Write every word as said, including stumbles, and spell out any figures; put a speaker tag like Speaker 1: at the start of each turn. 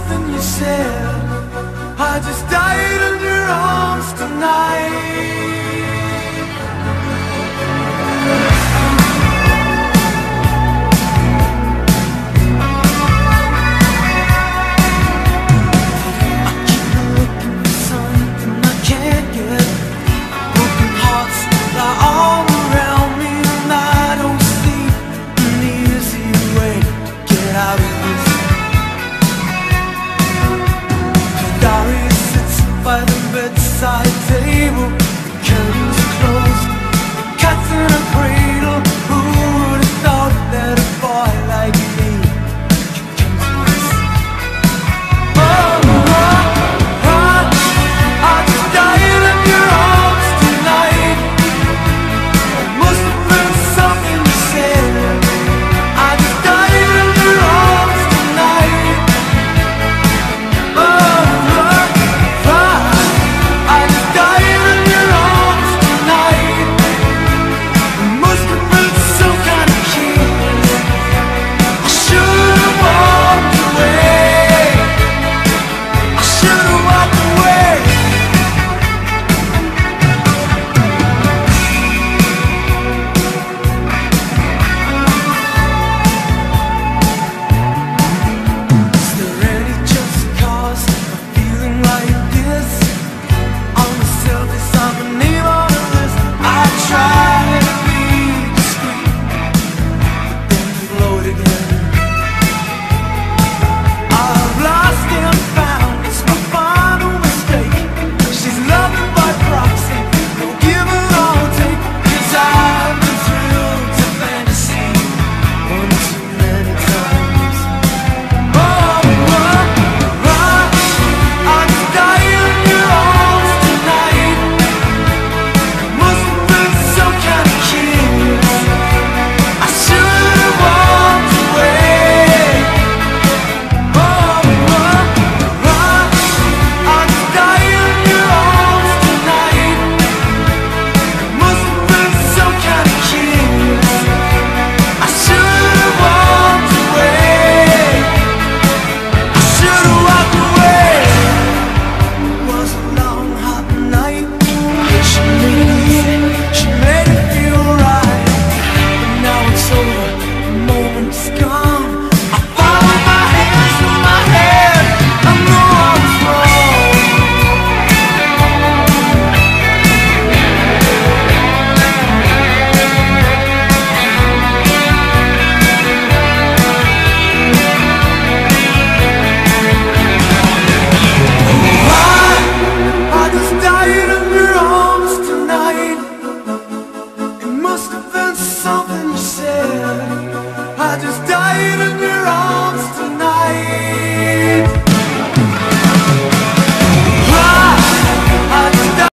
Speaker 1: something you said. I just died in your arms tonight. By the bedside table, the curtains are closed, the cat's in a cradle. Who would have thought that a boy like me could come to this? Oh, oh, oh, I just died in your arms tonight. It must have been something you said. I just died in your arms tonight. Oh, something you said. I just died.